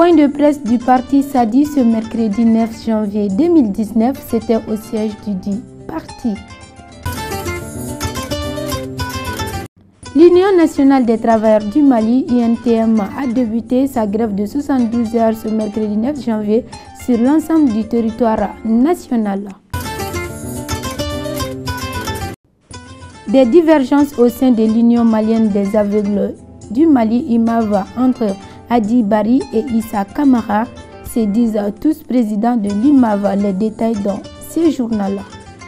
Point de presse du parti SADI ce mercredi 9 janvier 2019, c'était au siège du dit parti. L'Union nationale des travailleurs du Mali, UNTM, a débuté sa grève de 72 heures ce mercredi 9 janvier sur l'ensemble du territoire national. Des divergences au sein de l'Union malienne des aveugles du Mali, IMAV, entre Adi Bari et Issa Kamara, se disent tous présidents de l'IMAV. Les détails dans ce journal-là.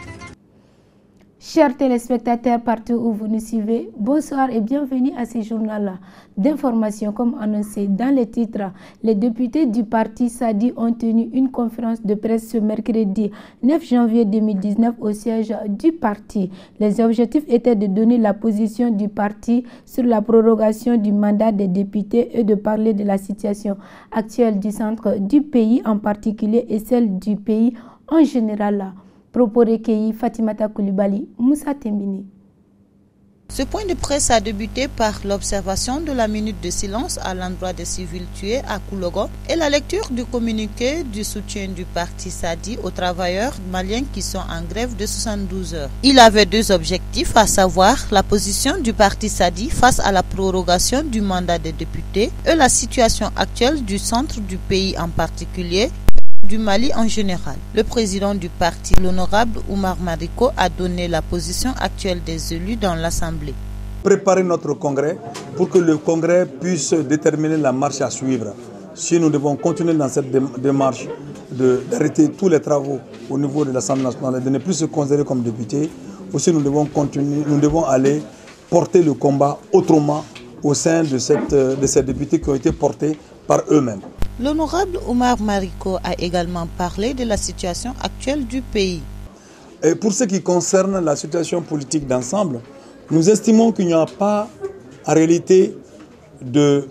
Chers téléspectateurs partout où vous nous suivez, bonsoir et bienvenue à ce journal d'information. Comme annoncé dans les titres, les députés du parti SADI ont tenu une conférence de presse ce mercredi 9 janvier 2019 au siège du parti. Les objectifs étaient de donner la position du parti sur la prorogation du mandat des députés et de parler de la situation actuelle du centre du pays en particulier et celle du pays en général. Propos recueillis Fatimata Koulibaly, Moussa Tembini. Ce point de presse a débuté par l'observation de la minute de silence à l'endroit des civils tués à Koulogo et la lecture du communiqué du soutien du parti SADI aux travailleurs maliens qui sont en grève de 72 heures. Il avait deux objectifs, à savoir la position du parti SADI face à la prorogation du mandat des députés et la situation actuelle du centre du pays en particulier, du Mali en général. Le président du parti, l'honorable Oumar Mariko, a donné la position actuelle des élus dans l'Assemblée. Préparer notre congrès pour que le congrès puisse déterminer la marche à suivre. Si nous devons continuer dans cette démarche d'arrêter tous les travaux au niveau de l'Assemblée nationale et de ne plus se considérer comme députés, aussi nous devons continuer, nous devons aller porter le combat autrement au sein de ces députés qui ont été portés par eux-mêmes. L'honorable Oumar Mariko a également parlé de la situation actuelle du pays. Et pour ce qui concerne la situation politique d'ensemble, nous estimons qu'il n'y a pas en réalité de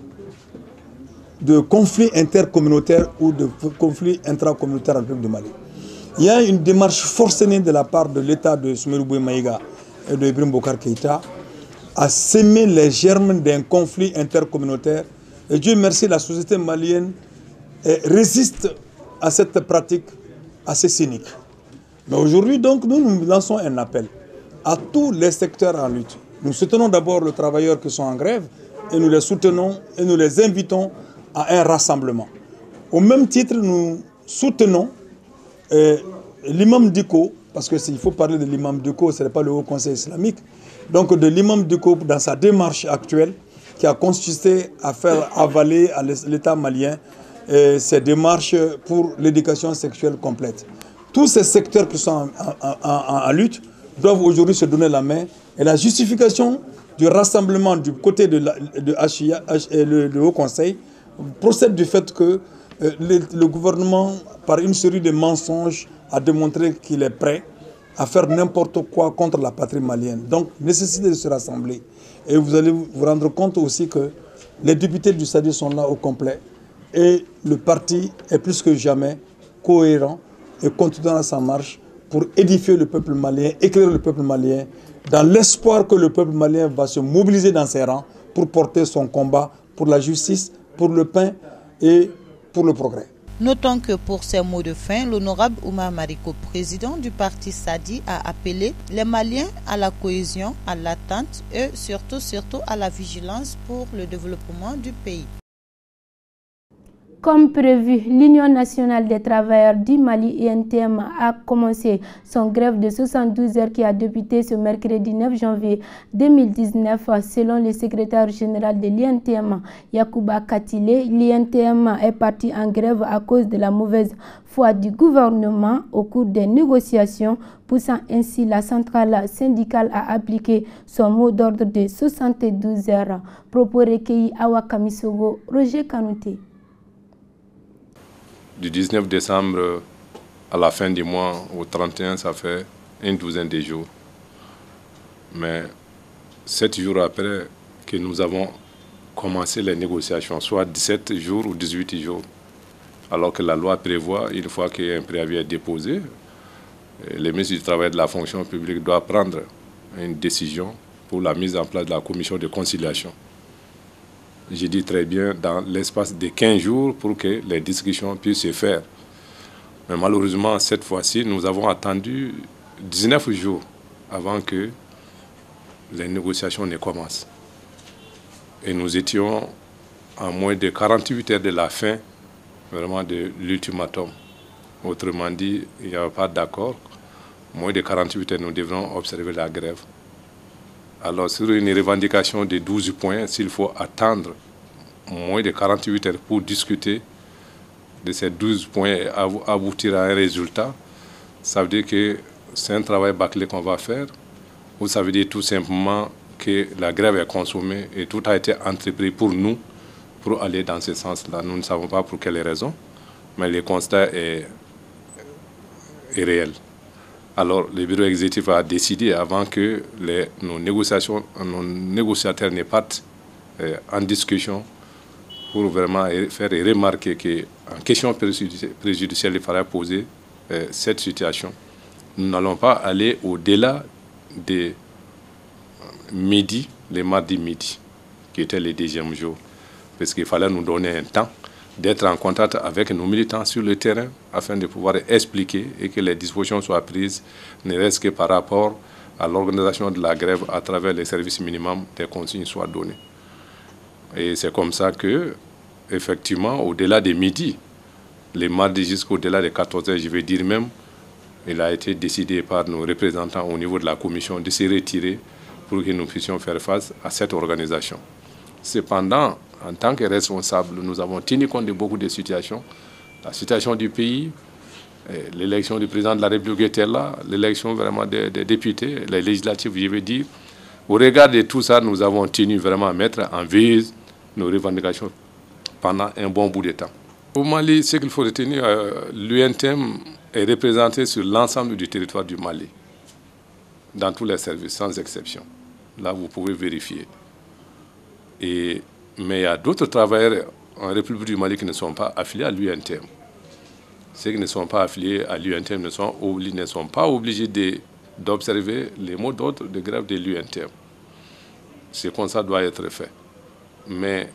conflit intercommunautaire ou de conflit intracommunautaire en République du Mali. Il y a une démarche forcenée de la part de l'État de Soumaïla Maïga et de Ibrahim Boubacar Keïta à s'aimer les germes d'un conflit intercommunautaire. Et Dieu merci, la société malienne résiste à cette pratique assez cynique. Mais aujourd'hui, donc, nous lançons un appel à tous les secteurs en lutte. Nous soutenons d'abord les travailleurs qui sont en grève et nous les soutenons et nous les invitons à un rassemblement. Au même titre, nous soutenons l'imam Diko, parce qu'il faut parler de l'imam Diko, ce n'est pas le Haut Conseil islamique, donc de l'imam Diko dans sa démarche actuelle qui a consisté à faire avaler à l'État malien ces démarches pour l'éducation sexuelle complète. Tous ces secteurs qui sont en lutte doivent aujourd'hui se donner la main et la justification du rassemblement du côté de HIA et le Haut Conseil procède du fait que le gouvernement, par une série de mensonges, a démontré qu'il est prêt à faire n'importe quoi contre la patrie malienne. Donc, nécessité de se rassembler. Et vous allez vous rendre compte aussi que les députés du SADI sont là au complet. Et le parti est plus que jamais cohérent et continuera sa marche pour édifier le peuple malien, éclairer le peuple malien, dans l'espoir que le peuple malien va se mobiliser dans ses rangs pour porter son combat pour la justice, pour le pain et pour le progrès. Notons que pour ces mots de fin, l'honorable Oumar Mariko, président du parti SADI, a appelé les Maliens à la cohésion, à l'attente et surtout à la vigilance pour le développement du pays. Comme prévu, l'Union nationale des travailleurs du Mali, UNTM, a commencé son grève de 72 heures qui a débuté ce mercredi 9 janvier 2019. Selon le secrétaire général de l'UNTM, Yacouba Katile, l'UNTM est parti en grève à cause de la mauvaise foi du gouvernement au cours des négociations, poussant ainsi la centrale syndicale à appliquer son mot d'ordre de 72 heures. Propos recueillis à Wakamisogo, Roger Kanouté. Du 19 décembre à la fin du mois, au 31, ça fait une douzaine de jours. Mais 7 jours après que nous avons commencé les négociations, soit 17 jours ou 18 jours, alors que la loi prévoit, une fois qu'un préavis est déposé, les ministres du Travail et de la fonction publique doivent prendre une décision pour la mise en place de la commission de conciliation. je dis très bien, dans l'espace de 15 jours pour que les discussions puissent se faire. Mais malheureusement, cette fois-ci, nous avons attendu 19 jours avant que les négociations ne commencent. Et nous étions à moins de 48 heures de la fin vraiment de l'ultimatum. Autrement dit, il n'y avait pas d'accord. Moins de 48 heures, nous devrons observer la grève. Alors, sur une revendication de 12 points, s'il faut attendre moins de 48 heures pour discuter de ces 12 points et aboutir à un résultat, ça veut dire que c'est un travail bâclé qu'on va faire, ou ça veut dire tout simplement que la grève est consommée et tout a été entrepris pour nous, pour aller dans ce sens-là. Nous ne savons pas pour quelles raisons, mais le constat est réel. Alors, le bureau exécutif a décidé, avant que nos négociateurs ne partent en discussion, pour vraiment faire remarquer qu'en question préjudicielle, il faudra poser cette situation. Nous n'allons pas aller au-delà de midi, les mardis midi, qui était le deuxième jour, parce qu'il fallait nous donner un temps d'être en contact avec nos militants sur le terrain afin de pouvoir expliquer et que les dispositions soient prises, ne reste que par rapport à l'organisation de la grève à travers les services minimums, des consignes soient données. Et c'est comme ça que, effectivement, au-delà de midi, les mardis jusqu'au-delà de 14 heures, je vais dire même, il a été décidé par nos représentants au niveau de la commission de se retirer pour que nous puissions faire face à cette organisation. Cependant, en tant que responsables, nous avons tenu compte de beaucoup de situations. La situation du pays, l'élection du président de la République était là, l'élection vraiment des députés, les législatives, je veux dire. Au regard de tout ça, nous avons tenu vraiment à mettre en veille nos revendications pendant un bon bout de temps. Au Mali, ce qu'il faut retenir, l'UNTM est représenté sur l'ensemble du territoire du Mali, dans tous les services, sans exception. Là, vous pouvez vérifier. Mais il y a d'autres travailleurs en République du Mali qui ne sont pas affiliés à l'UNTM. Ceux qui ne sont pas affiliés à l'UNTM ne sont pas obligés d'observer les mots d'ordre de grève de l'UNTM. C'est comme ça doit être fait. Mais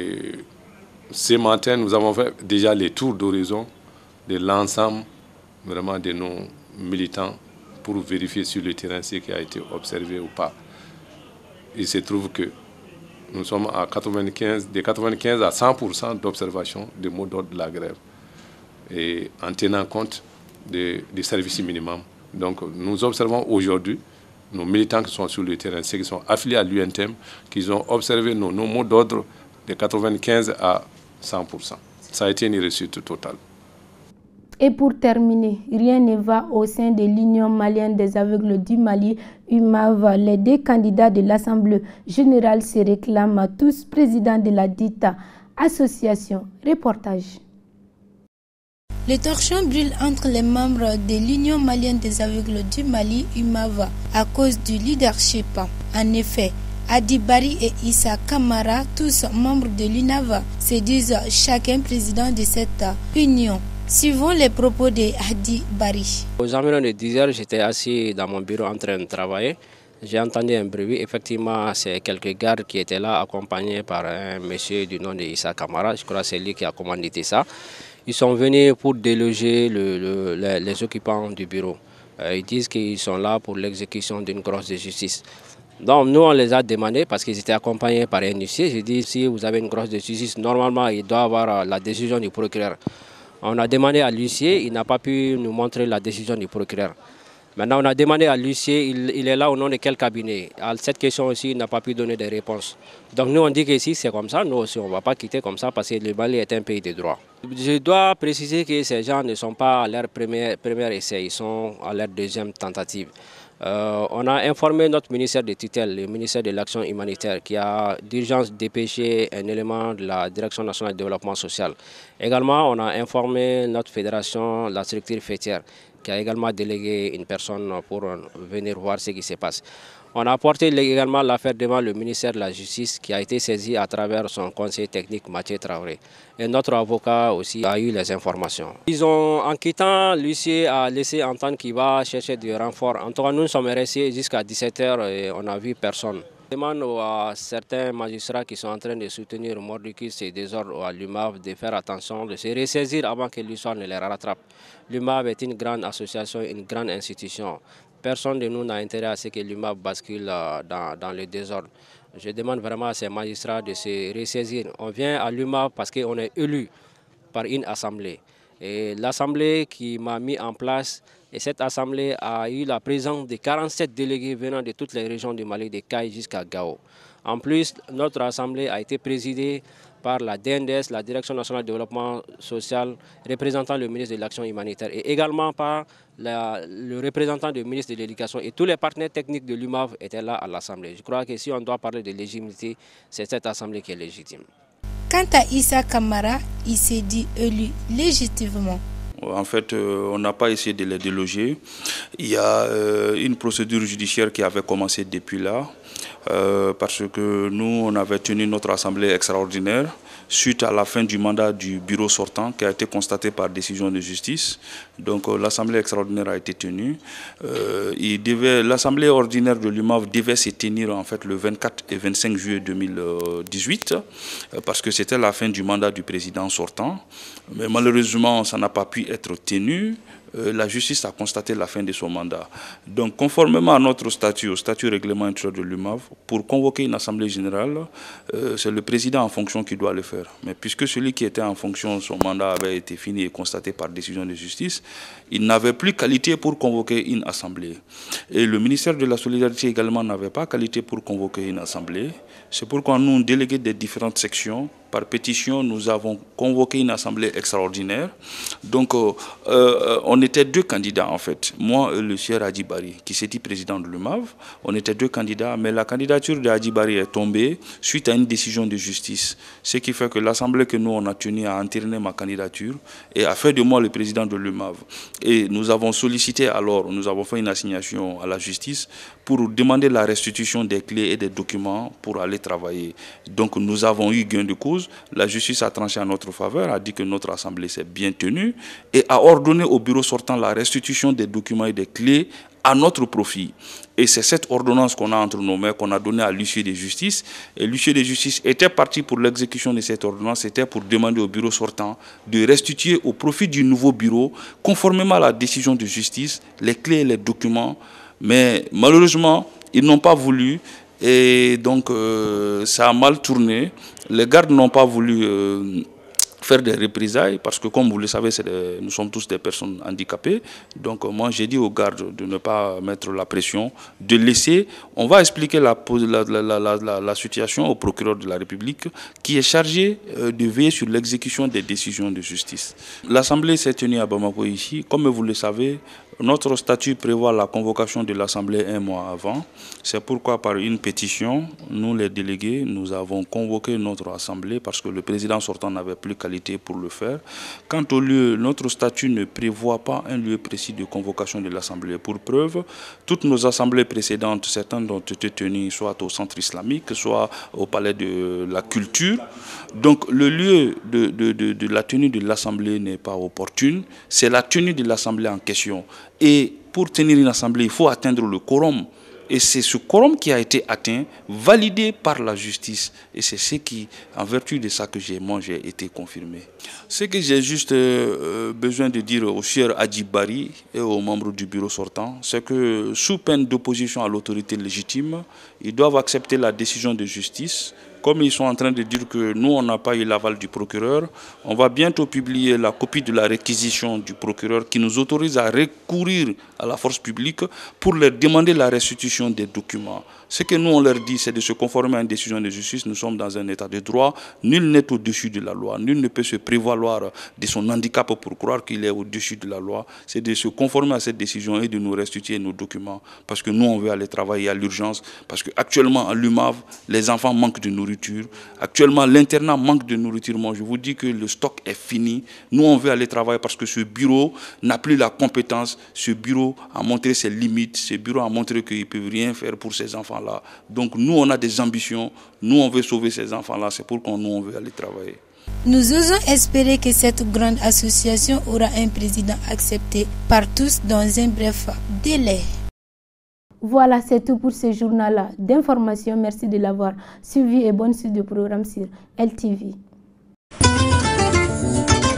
ce matin, nous avons fait déjà les tours d'horizon de l'ensemble vraiment de nos militants pour vérifier sur le terrain ce qui a été observé ou pas. Il se trouve que nous sommes de 95 à 100% d'observation des mots d'ordre de la grève et en tenant compte des services minimums. Donc nous observons aujourd'hui nos militants qui sont sur le terrain, ceux qui sont affiliés à l'UNTM, qui ont observé nos mots d'ordre de 95 à 100%. Ça a été une réussite totale. Et pour terminer, rien ne va au sein de l'Union malienne des aveugles du Mali, UMAV. Les deux candidats de l'Assemblée générale se réclament tous présidents de la dite association. Reportage. Les torchons brûlent entre les membres de l'Union malienne des aveugles du Mali, UMAV, à cause du leadership. En effet, Hadi Bari et Issa Kamara, tous membres de l'UNAV, se disent chacun président de cette union. Suivons les propos de Hadi Bari. Aux environs de 10 heures, j'étais assis dans mon bureau en train de travailler. J'ai entendu un bruit. Effectivement, c'est quelques gardes qui étaient là, accompagnés par un monsieur du nom de Issa Kamara. Je crois que c'est lui qui a commandité ça. Ils sont venus pour déloger les occupants du bureau. Ils disent qu'ils sont là pour l'exécution d'une grosse de justice. Donc nous, on les a demandé parce qu'ils étaient accompagnés par un huissier. J'ai dit, si vous avez une grosse de justice, normalement, il doit avoir la décision du procureur. On a demandé à l'huissier, il n'a pas pu nous montrer la décision du procureur. Maintenant, on a demandé à l'huissier, il est là au nom de quel cabinet. À cette question aussi, il n'a pas pu donner des réponses. Donc nous, on dit que si c'est comme ça, nous aussi, on ne va pas quitter comme ça parce que le Mali est un pays de droit. Je dois préciser que ces gens ne sont pas à leur premier essai, ils sont à leur deuxième tentative. On a informé notre ministère de tutelle, le ministère de l'Action humanitaire, qui a d'urgence dépêché un élément de la Direction nationale du développement social. Également, on a informé notre fédération, la structure fêtière, qui a également délégué une personne pour venir voir ce qui se passe. On a porté également l'affaire devant le ministère de la Justice qui a été saisi à travers son conseiller technique Mathieu Traoré. Et notre avocat aussi a eu les informations. En quittant, l'huissier a laissé entendre qu'il va chercher du renfort. En tout cas, nous sommes restés jusqu'à 17 h et on n'a vu personne. Je demande à certains magistrats qui sont en train de soutenir mordicus et désordre à l'UMAV de faire attention, de se ressaisir avant que l'histoire ne les rattrape. L'UMAV est une grande association, une grande institution. Personne de nous n'a intérêt à ce que l'UMAV bascule dans le désordre. Je demande vraiment à ces magistrats de se ressaisir. On vient à l'UMAV parce qu'on est élu par une assemblée. Et l'assemblée qui m'a mis en place, et cette assemblée a eu la présence de 47 délégués venant de toutes les régions du Mali, de Caille jusqu'à Gao. En plus, notre assemblée a été présidée par la DNDS, la Direction nationale de développement social, représentant le ministre de l'Action humanitaire, et également par le représentant du ministre de l'Éducation. Et tous les partenaires techniques de l'UMAV étaient là à l'assemblée. Je crois que si on doit parler de légitimité, c'est cette assemblée qui est légitime. Quant à Issa Kamara, il s'est dit élu légitimement. En fait, on n'a pas essayé de les déloger. Il y a une procédure judiciaire qui avait commencé depuis là, parce que nous, on avait tenu notre assemblée extraordinaire suite à la fin du mandat du bureau sortant qui a été constaté par décision de justice. Donc l'assemblée extraordinaire a été tenue. L'assemblée ordinaire de l'UMAV devait se tenir en fait le 24 et 25 juillet 2018 parce que c'était la fin du mandat du président sortant. Mais malheureusement, ça n'a pas pu être tenu. La justice a constaté la fin de son mandat. Donc, conformément à notre statut, au statut règlement intérieur de l'UMAV, pour convoquer une assemblée générale, c'est le président en fonction qui doit le faire. Mais puisque celui qui était en fonction, son mandat avait été fini et constaté par décision de justice, il n'avait plus qualité pour convoquer une assemblée. Et le ministère de la Solidarité également n'avait pas qualité pour convoquer une assemblée. C'est pourquoi nous, délégués des différentes sections, par pétition, nous avons convoqué une assemblée extraordinaire. Donc, on était deux candidats en fait. Moi et le sieur Hadjibari, qui s'est dit président de l'UMAV. On était deux candidats, mais la candidature de Hadjibari est tombée suite à une décision de justice. Ce qui fait que l'assemblée que nous, on a tenu à entériner ma candidature et a fait de moi le président de l'UMAV. Et nous avons sollicité alors, nous avons fait une assignation à la justice pour demander la restitution des clés et des documents pour aller travailler. Donc, nous avons eu gain de cause. La justice a tranché en notre faveur, a dit que notre assemblée s'est bien tenue et a ordonné au bureau sortant la restitution des documents et des clés à notre profit. Et c'est cette ordonnance qu'on a entre nos mains, qu'on a donnée à l'huissier de justice. Et l'huissier de justice était parti pour l'exécution de cette ordonnance, c'était pour demander au bureau sortant de restituer au profit du nouveau bureau, conformément à la décision de justice, les clés et les documents. Mais malheureusement, ils n'ont pas voulu. Et donc, ça a mal tourné. Les gardes n'ont pas voulu faire des représailles parce que, comme vous le savez, nous sommes tous des personnes handicapées. Donc, moi, j'ai dit aux gardes de ne pas mettre la pression, de laisser. On va expliquer la situation au procureur de la République qui est chargé de veiller sur l'exécution des décisions de justice. L'Assemblée s'est tenue à Bamako ici. Comme vous le savez, notre statut prévoit la convocation de l'Assemblée un mois avant. C'est pourquoi, par une pétition, nous, les délégués, nous avons convoqué notre Assemblée parce que le président sortant n'avait plus qualité pour le faire. Quant au lieu, notre statut ne prévoit pas un lieu précis de convocation de l'Assemblée. Pour preuve, toutes nos assemblées précédentes, certaines ont été tenues soit au centre islamique, soit au palais de la culture. Donc, le lieu de la tenue de l'Assemblée n'est pas opportune. C'est la tenue de l'Assemblée en question. Et pour tenir une assemblée, il faut atteindre le quorum. Et c'est ce quorum qui a été atteint, validé par la justice. Et c'est ce qui, en vertu de ça que j'ai été confirmé. Ce que j'ai juste besoin de dire au cher Hadjibari et aux membres du bureau sortant, c'est que sous peine d'opposition à l'autorité légitime, ils doivent accepter la décision de justice. Comme ils sont en train de dire que nous, on n'a pas eu l'aval du procureur, on va bientôt publier la copie de la réquisition du procureur qui nous autorise à recourir à la force publique pour leur demander la restitution des documents. Ce que nous, on leur dit, c'est de se conformer à une décision de justice. Nous sommes dans un état de droit. Nul n'est au-dessus de la loi. Nul ne peut se prévaloir de son handicap pour croire qu'il est au-dessus de la loi. C'est de se conformer à cette décision et de nous restituer nos documents. Parce que nous, on veut aller travailler à l'urgence. Parce qu'actuellement, à l'UMAV, les enfants manquent de nourriture. Actuellement, l'internat manque de nourriture. Moi, je vous dis que le stock est fini. Nous, on veut aller travailler parce que ce bureau n'a plus la compétence. Ce bureau a montré ses limites. Ce bureau a montré qu'il ne peut rien faire pour ces enfants-là. Donc nous, on a des ambitions. Nous, on veut sauver ces enfants-là. C'est pourquoi nous, on veut aller travailler. Nous osons espérer que cette grande association aura un président accepté par tous dans un bref délai. Voilà, c'est tout pour ce journal-là d'information. Merci de l'avoir suivi et bonne suite de programme sur LTV.